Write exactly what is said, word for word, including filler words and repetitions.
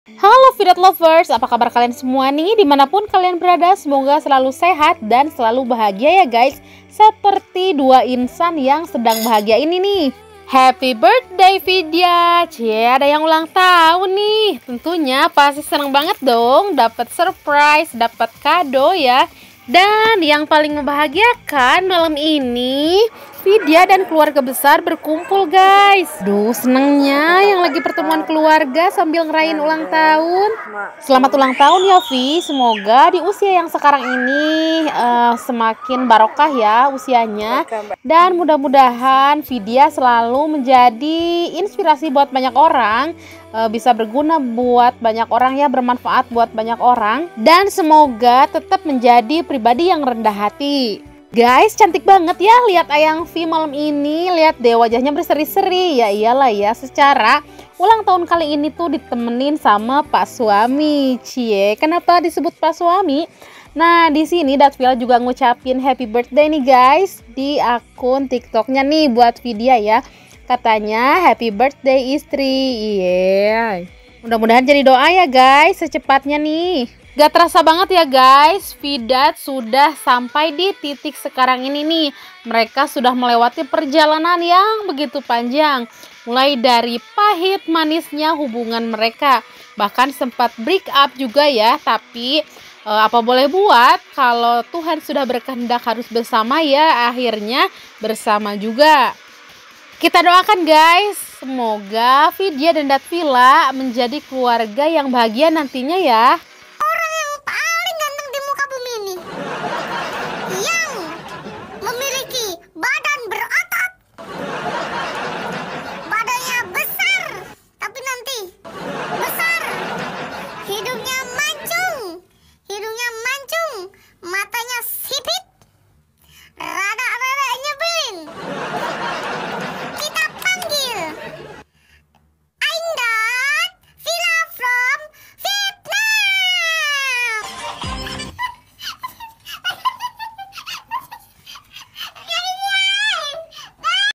Halo Vidat Lovers, apa kabar kalian semua nih? Dimanapun kalian berada, semoga selalu sehat dan selalu bahagia ya guys. Seperti dua insan yang sedang bahagia ini nih. Happy birthday Vidya. Cie, ada yang ulang tahun nih. Tentunya pasti seneng banget dong, dapat surprise, dapat kado ya. Dan yang paling membahagiakan malam ini, Vidya dan keluarga besar berkumpul guys. Duh, senengnya yang lagi pertemuan keluarga sambil ngerayain ulang tahun. Selamat ulang tahun ya Vi. Semoga di usia yang sekarang ini uh, semakin barokah ya usianya. Dan mudah-mudahan Vidya selalu menjadi inspirasi buat banyak orang, uh, bisa berguna buat banyak orang ya, bermanfaat buat banyak orang. Dan semoga tetap menjadi pribadi yang rendah hati. Guys, cantik banget ya lihat Ayang V malam ini. Lihat deh wajahnya berseri-seri. Ya iyalah ya, secara ulang tahun kali ini tuh ditemenin sama Pak Suami. Cie, kenapa disebut Pak Suami? Nah, di sini Datvila juga ngucapin happy birthday nih guys di akun TikToknya nih buat Vidya ya. Katanya happy birthday istri. Iya. Mudah-mudahan jadi doa ya guys secepatnya nih. Gak terasa banget ya guys, Vidat sudah sampai di titik sekarang ini nih. Mereka sudah melewati perjalanan yang begitu panjang. Mulai dari pahit manisnya hubungan mereka. Bahkan sempat break up juga ya. Tapi e, apa boleh buat, kalau Tuhan sudah berkehendak harus bersama ya, akhirnya bersama juga. Kita doakan guys, semoga Vidya dan Datvila menjadi keluarga yang bahagia nantinya ya.